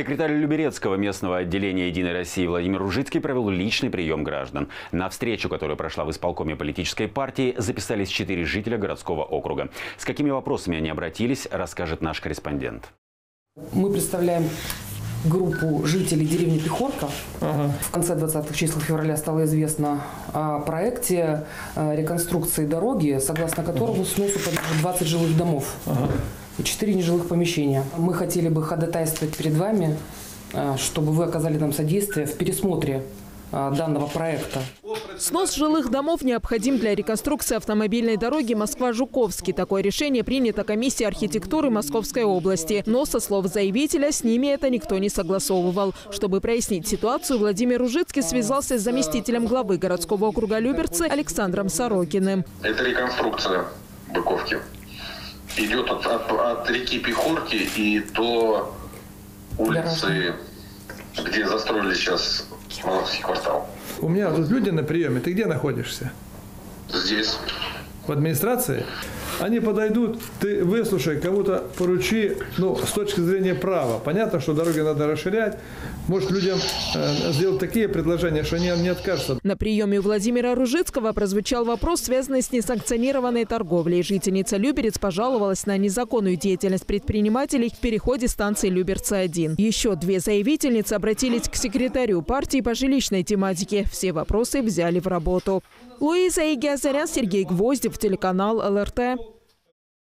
Секретарь Люберецкого местного отделения «Единой России» Владимир Ружицкий провел личный прием граждан. На встречу, которая прошла в исполкоме политической партии, записались 4 жителя городского округа. С какими вопросами они обратились, расскажет наш корреспондент. Мы представляем группу жителей деревни Пехорка. В конце 20-х чисел февраля стало известно о проекте реконструкции дороги, согласно которому сносу подлежит 20 жилых домов и 4 нежилых помещения. Мы хотели бы ходатайствовать перед вами, чтобы вы оказали нам содействие в пересмотре данного проекта. Снос жилых домов необходим для реконструкции автомобильной дороги Москва-Жуковский. Такое решение принято комиссией архитектуры Московской области. Но, со слов заявителя, с ними это никто не согласовывал. Чтобы прояснить ситуацию, Владимир Ружицкий связался с заместителем главы городского округа Люберцы Александром Сорокиным. Это реконструкция Быковки. Идет от реки Пехорки и до улицы, где застроили сейчас Малаховский квартал. У меня тут люди на приеме. Ты где находишься? Здесь. В администрации? Они подойдут, ты выслушай, кому-то поручи, с точки зрения права. Понятно, что дороги надо расширять. Может, людям сделать такие предложения, что они не откажутся. На приеме у Владимира Ружицкого прозвучал вопрос, связанный с несанкционированной торговлей. Жительница Люберец пожаловалась на незаконную деятельность предпринимателей в переходе станции Люберца-1. Еще 2 заявительницы обратились к секретарю партии по жилищной тематике. Все вопросы взяли в работу. Луиза Игиазарян, Сергей Гвоздев, телеканал ЛРТ.